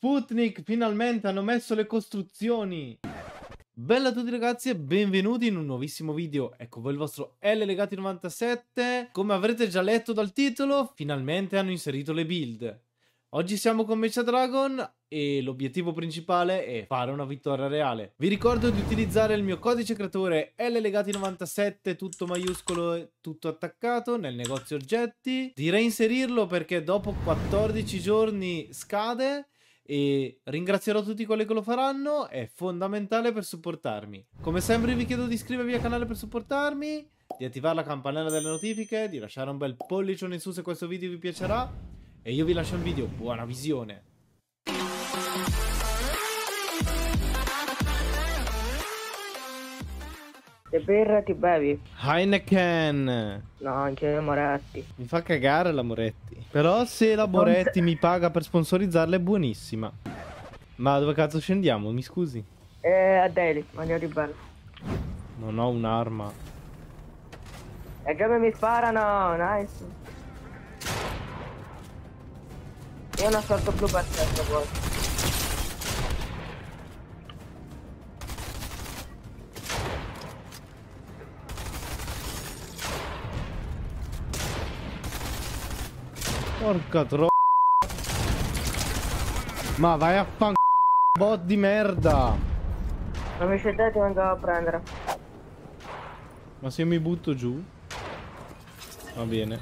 Sputnik, finalmente hanno messo le costruzioni. Bella a tutti ragazzi e benvenuti in un nuovissimo video. Ecco voi il vostro LLegati97. Come avrete già letto dal titolo, finalmente hanno inserito le build. Oggi siamo con Mecha Dragon e l'obiettivo principale è fare una vittoria reale. Vi ricordo di utilizzare il mio codice creatore LLegati97, tutto maiuscolo e tutto attaccato, nel negozio oggetti. Di reinserirlo perché dopo 14 giorni scade. E ringrazierò tutti quelli che lo faranno, è fondamentale per supportarmi. Come sempre vi chiedo di iscrivervi al canale per supportarmi, di attivare la campanella delle notifiche, di lasciare un bel pollicione in su se questo video vi piacerà. E io vi lascio il video, buona visione. Le birre ti bevi? Heineken. No, anche Moretti. Mi fa cagare la Moretti. Però se la Moretti mi paga per sponsorizzarla è buonissima. Ma dove cazzo scendiamo? Mi scusi? A Daily, andiamo di bello. Non ho un'arma. E che mi sparano, nice. Io non sorto blu per certo poi. Porca tro... Ma vai a fan... bot di merda. Non mi scendete, ti vengo a prendere. Ma se io mi butto giù? Va bene.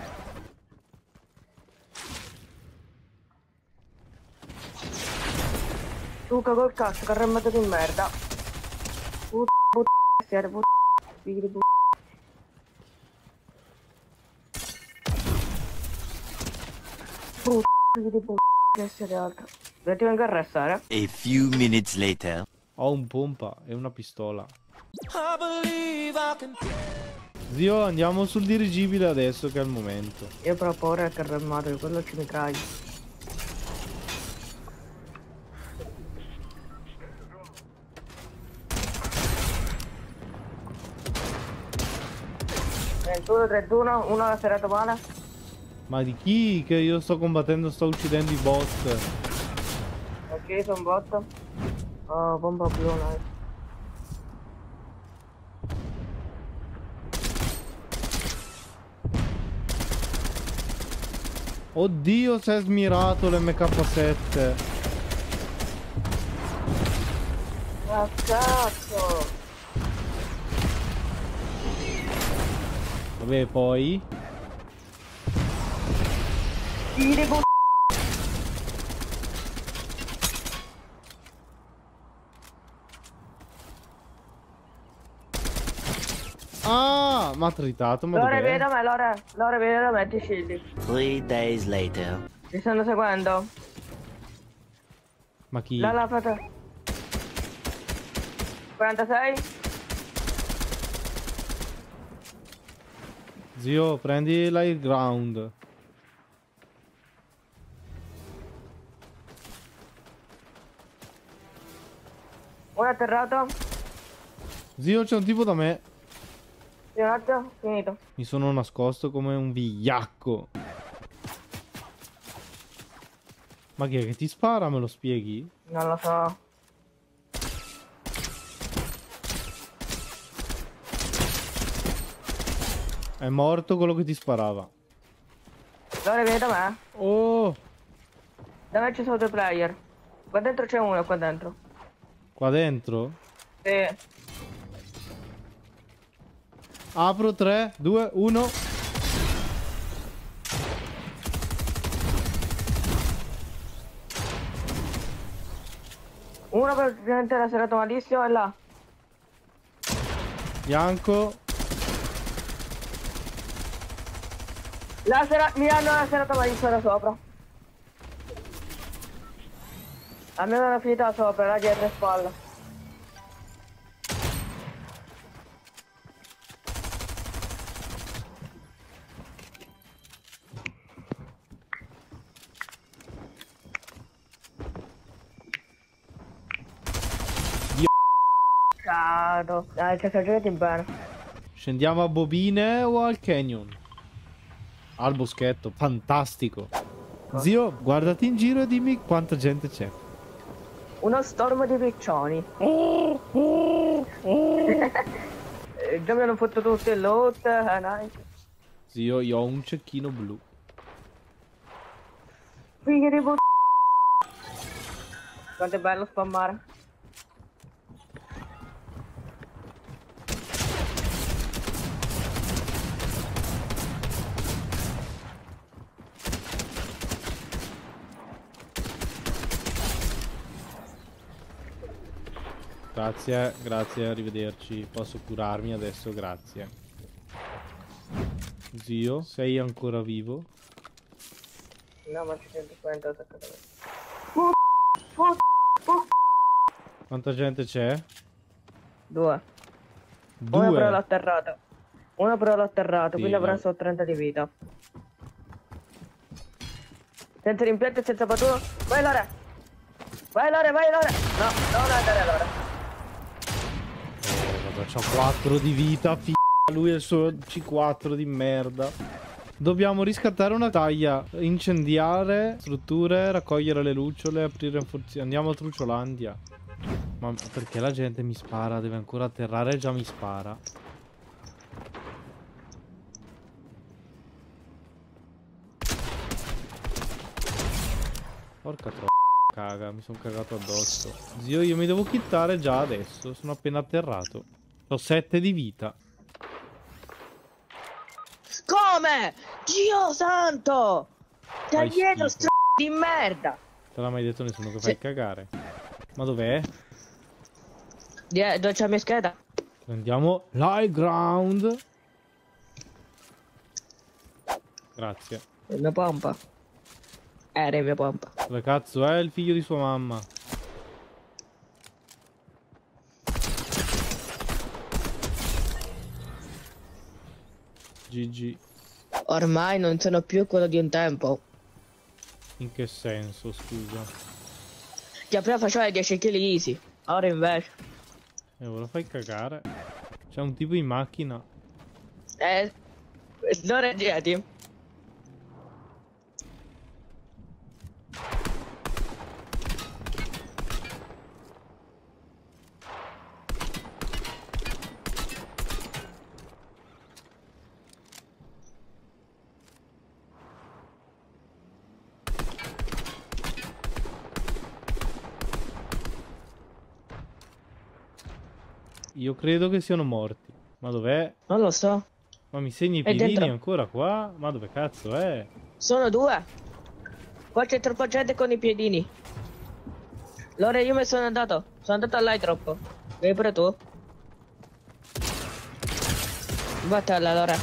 Tu cago il cazzo, che arrembato di merda. Puta, siete puta, figli di puta. Puta, figli di puta, che siete altro. Io ti vengo a arrestare. A few minutes later. Ho un pompa e una pistola. Zio, andiamo sul dirigibile adesso che è il momento. Io però ho paura che arrembato, che quello ci mi cagli. Uno 31, uno l'ha serrato male. Ma di chi? Che io sto combattendo, sto uccidendo i bot. Ok, sono botto. Oh, bomba blu, nice. Oddio, si è smirato l'MK7. Ma cazzo! Vabbè, poi... Ah, mi ha tritato, ma Lore, dov'è? vieni da me, Lore, vieni da me, ti scegli. 3 days later. Ti stanno seguendo? Ma chi? La fata. 46? Zio, prendi l'air ground. Uno atterrato? Zio, c'è un tipo da me. Sì, un attimo, finito. Mi sono nascosto come un vigliacco. Ma chi è che ti spara? Me lo spieghi? Non lo so. È morto quello che ti sparava. Lore, vieni da me. Oh! Da me ci sono due player. Qua dentro c'è uno, qua dentro. Qua dentro? Sì. Apro 3, 2, 1. Uno praticamente l'ha serrato malissimo e là. Bianco. Mi hanno serrato malissimo da sopra. A me non è finita da sopra, là dietro e spalla. Cado. Dai, che giocati bene. Scendiamo a Bobine o al Canyon? Al boschetto, fantastico. cosa. Zio, guardati in giro e dimmi quanta gente c'è. Uno stormo di piccioni. Già mi hanno fatto tutti il loot, nice. Zio, io ho un cecchino blu. Figli di puttana. Quanto è bello spammare. Grazie, grazie, arrivederci. Posso curarmi adesso, grazie. Zio, sei ancora vivo? No, ma ci sento spaventato attaccato a me. Quanta gente c'è? Due. Una però l'ho Due. atterrato. Una però l'ho atterrato, quindi Sì, avrà no. solo 30 di vita. Senza rimpianto e senza paturo. Vai Lore! Vai Lore, vai Lore! No, non andare Lore. Vabbè, c'ho 4 di vita, lui e il suo C4 di merda. Dobbiamo riscattare una taglia, incendiare strutture, raccogliere le lucciole, aprire un forziere. Andiamo a Trucciolandia. Ma perché la gente mi spara? Deve ancora atterrare e già mi spara. Porca caga, mi sono cagato addosso. Zio, io mi devo quittare già adesso. Sono appena atterrato. Ho 7 di vita. Come? Dio santo! Da Fai dietro schifo. di merda! Te l'ha mai detto nessuno che fai cagare. Ma dov'è? Dove c'è la mia scheda? Prendiamo l'high ground. Grazie. Il mio pompa. Era il mio pompa. Dove cazzo è il figlio di sua mamma? GG. Ormai non sono più quello di un tempo. In che senso, scusa? Che prima faceva 10 kg easy. Ora invece. E ora fai cagare. C'è un tipo in macchina. Non reggeti. Io credo che siano morti. Ma dov'è? Non lo so. Ma mi segni i È piedini dentro. ancora qua? Ma dove cazzo è? Sono due. Qua c'è troppa gente con i piedini. Allora io me sono andato. Sono andato là troppo. Vieni pure tu. Battella allora.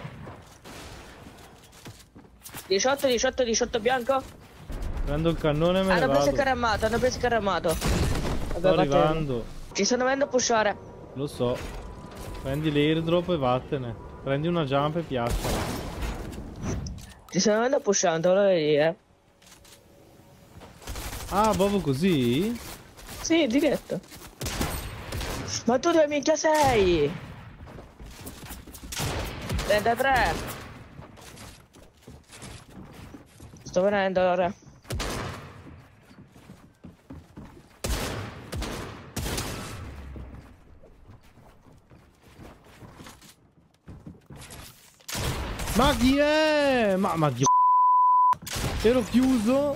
18, 18, 18 bianco. Prendo il cannone e me ne Hanno preso vado. il caramato, hanno preso il caramato. Sto Vabbè, arrivando. ci stanno venendo a pushare. Lo so. Prendi l'airdrop e vattene. Prendi una jump e piazzala. Ci stanno venendo a pushare, te lo devo dire. Ah, proprio così? Sì, diretto. Ma tu dove minchia sei? 33. Sto venendo ora. Ma chi è? Ma Dio. Ero chiuso.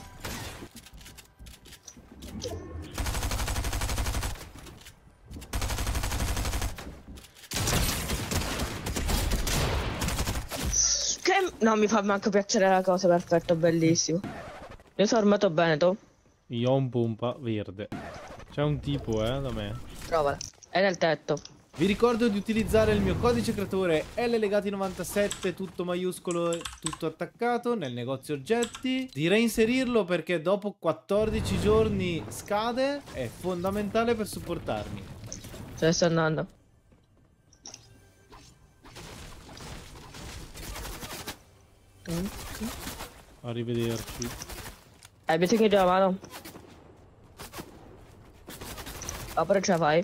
Che non mi fa manco piacere la cosa, perfetto, bellissimo. Io sono armato bene, tu? Io ho un pompa verde. C'è un tipo, da me. Trovala. È nel tetto. Vi ricordo di utilizzare il mio codice creatore LLegati97, tutto maiuscolo e tutto attaccato, nel negozio oggetti. Di reinserirlo perché dopo 14 giorni scade, è fondamentale per supportarmi. Se sto andando. Arrivederci. Hai bisogno di una mano? Oppure ce la fai?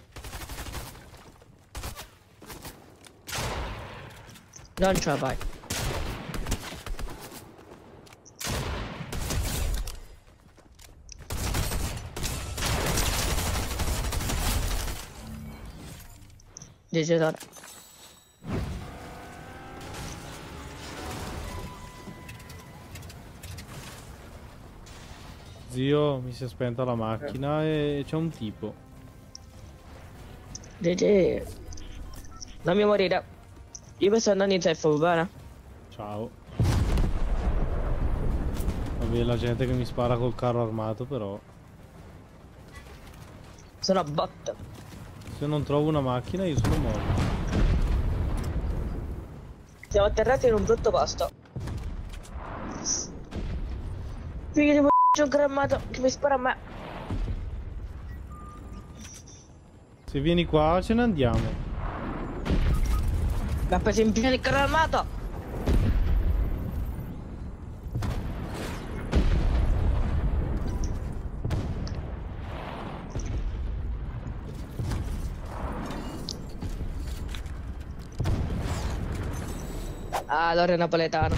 Non ce la fai. GG Lore. Zio, mi si è spenta la macchina e c'è un tipo. GG. Non mi morire. Io mi sto andando in safe, va bene? Ciao. Vabbè, la gente che mi spara col carro armato, però. Sono a bot. Se non trovo una macchina io sono morto. Siamo atterrati in un brutto posto. Figlio di c'è un grammato che mi spara a me. Se vieni qua ce ne andiamo. Mi ha preso in pieno il carro armato. Ah, allora è napoletano.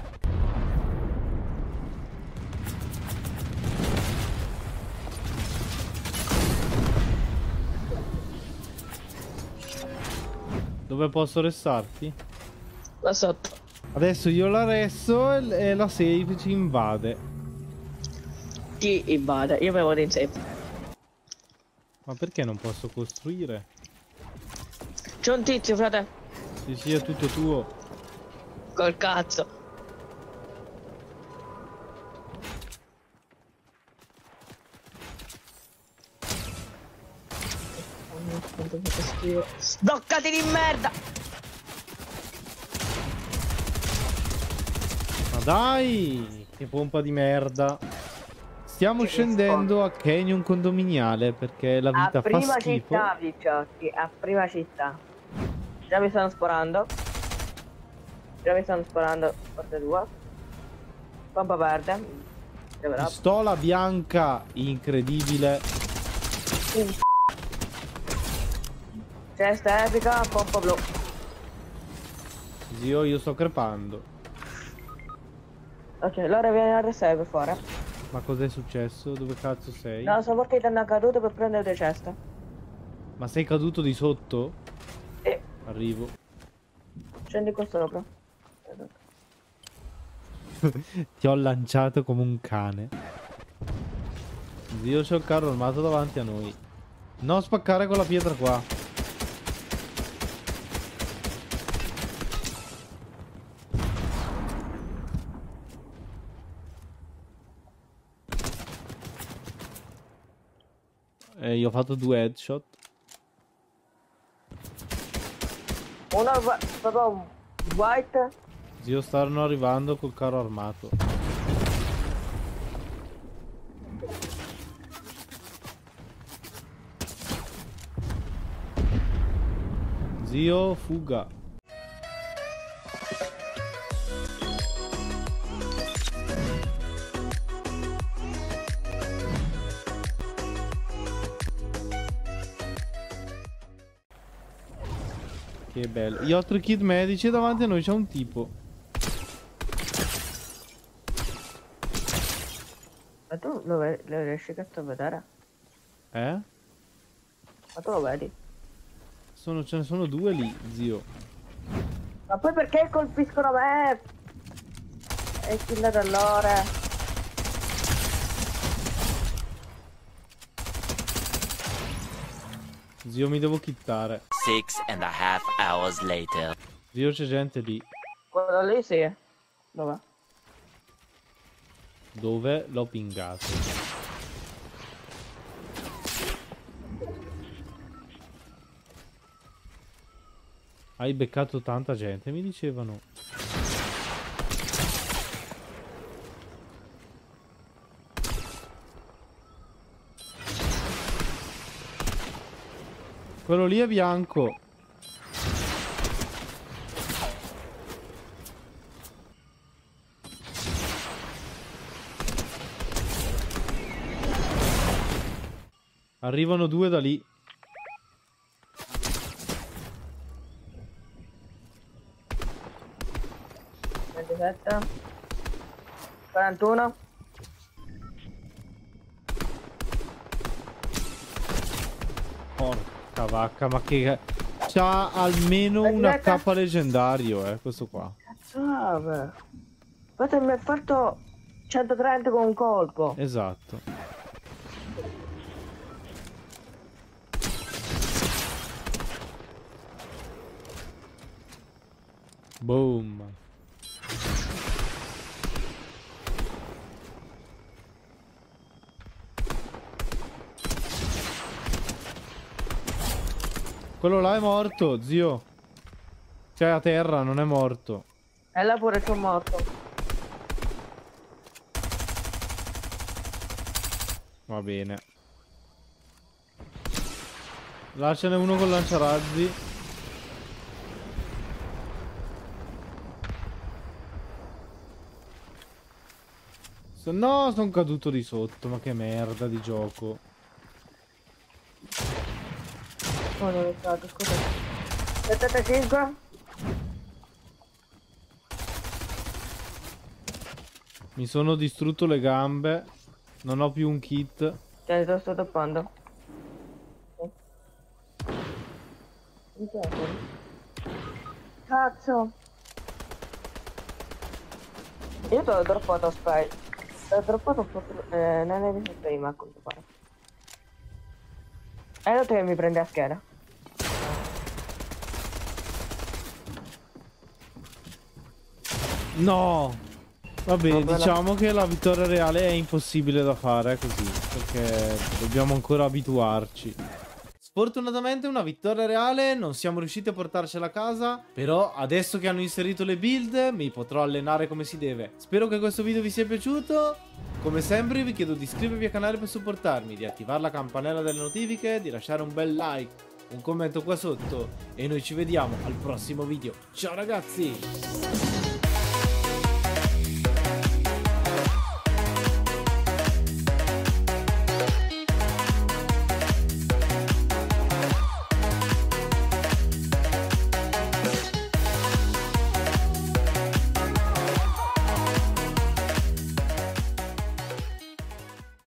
Dove posso restarti? Là sotto. Adesso io la resto e la safe ci invade. Chi invade? Io mi vado in safe. Ma perché non posso costruire? C'è un tizio, frate. Sì, sì, è tutto tuo. Col cazzo. Bloccati di merda! Ma dai! Che pompa di merda. Stiamo scendendo a Canyon condominiale perché la vita A fa prima schifo. città, picciotti, a prima città. Già mi stanno sparando. Parte 2. Pompa verde. Level up. Pistola bianca incredibile. Cesta epica, pompa blu. Zio, io sto crepando. Ok, allora vieni a restare per fare. Ma cos'è successo? Dove cazzo sei? No, sono partita caduto per prendere 2 ceste. Ma sei caduto di sotto? E Arrivo. scendi qua sopra. Ti ho lanciato come un cane. Zio, c'è il carro armato davanti a noi. Non spaccare con la pietra qua. Io ho fatto 2 headshot. Uno proprio white. Zio, stanno arrivando col carro armato. Zio, fuga. Che bello. Gli altri kit medici e davanti a noi c'è un tipo. Ma tu lo riesci a vedere? Eh? Ma tu lo vedi? Ce ne sono 2 lì, zio. Ma poi perché colpiscono me? È killato allora. Zio, mi devo kittare. 6.5 hours later. Zio, c'è gente lì. Quello lì sì. Dov'è? Dove? L'ho pingato. Hai beccato tanta gente, mi dicevano. Quello lì è bianco. Arrivano 2 da lì. Aspetta. 41. Porca vacca, ma che... C'ha almeno un Aspetta. HP leggendario, questo qua. Vabbè. Guarda, mi ha fatto 130 con un colpo. Esatto. Boom. Quello là è morto, zio. Cioè a terra, non è morto. E là pure sono morto. Va bene. Là ce n'è uno con lanciarazzi. No, sono caduto di sotto, ma che merda di gioco. Oh, non è stato, scusa. 75. Mi sono distrutto le gambe. Non ho più un kit. Cioè, lo sto toppando. Cazzo. Io te l'ho droppato spray. Te l'ho droppato un po'. Non hai visto prima, a quanto pare. E lo te che mi prende a schiena. No! Vabbè, diciamo che la vittoria reale è impossibile da fare così, perché dobbiamo ancora abituarci. Sfortunatamente una vittoria reale non siamo riusciti a portarcela a casa, però adesso che hanno inserito le build mi potrò allenare come si deve. Spero che questo video vi sia piaciuto. Come sempre vi chiedo di iscrivervi al canale per supportarmi, di attivare la campanella delle notifiche, di lasciare un bel like, un commento qua sotto e noi ci vediamo al prossimo video. Ciao ragazzi!